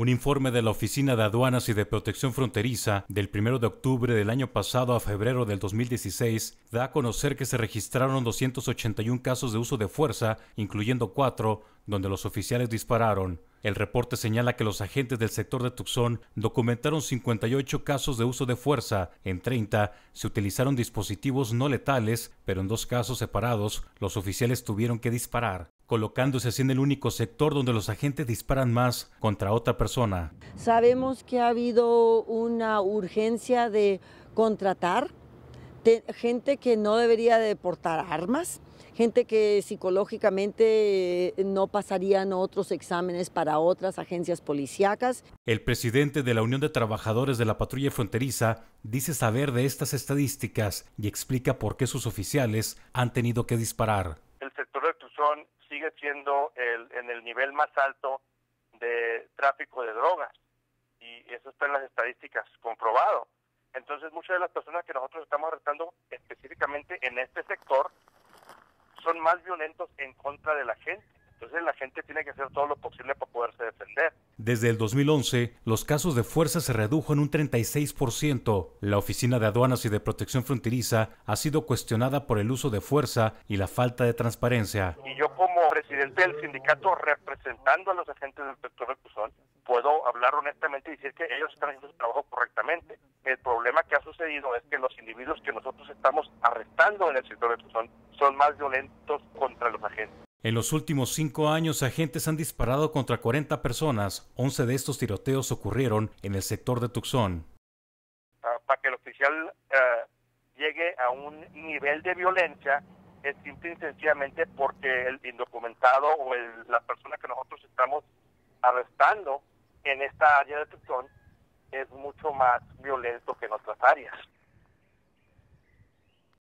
Un informe de la Oficina de Aduanas y de Protección Fronteriza del 1 de octubre del año pasado a febrero del 2016 da a conocer que se registraron 281 casos de uso de fuerza, incluyendo 4 donde los oficiales dispararon. El reporte señala que los agentes del sector de Tucson documentaron 58 casos de uso de fuerza. En 30 se utilizaron dispositivos no letales, pero en 2 casos separados los oficiales tuvieron que disparar, colocándose así en el único sector donde los agentes disparan más contra otra persona. Sabemos que ha habido una urgencia de contratar gente que no debería de portar armas, gente que psicológicamente no pasarían otros exámenes para otras agencias policíacas. El presidente de la Unión de Trabajadores de la Patrulla Fronteriza dice saber de estas estadísticas y explica por qué sus oficiales han tenido que disparar. El sector de Tucson sigue siendo en el nivel más alto de tráfico de drogas y eso está en las estadísticas comprobado. Entonces muchas de las personas que nosotros estamos arrestando específicamente en este sector son más violentos en contra de la gente. Entonces la gente tiene que hacer todo lo posible para poderse defender. Desde el 2011, los casos de fuerza se redujo en un 36%. La Oficina de Aduanas y de Protección Fronteriza ha sido cuestionada por el uso de fuerza y la falta de transparencia. Y yo como presidente del sindicato representando a los agentes del sector de Tucson, puedo hablar honestamente y decir que ellos están haciendo su trabajo correctamente. El problema que ha sucedido es que los individuos que nosotros estamos arrestando en el sector de Tucson son más violentos contra los agentes. En los últimos 5 años, agentes han disparado contra 40 personas. 11 de estos tiroteos ocurrieron en el sector de Tucson. Para que el oficial llegue a un nivel de violencia es simple y sencillamente porque el indocumentado o la persona que nosotros estamos arrestando en esta área de Tucson es mucho más violento que en otras áreas.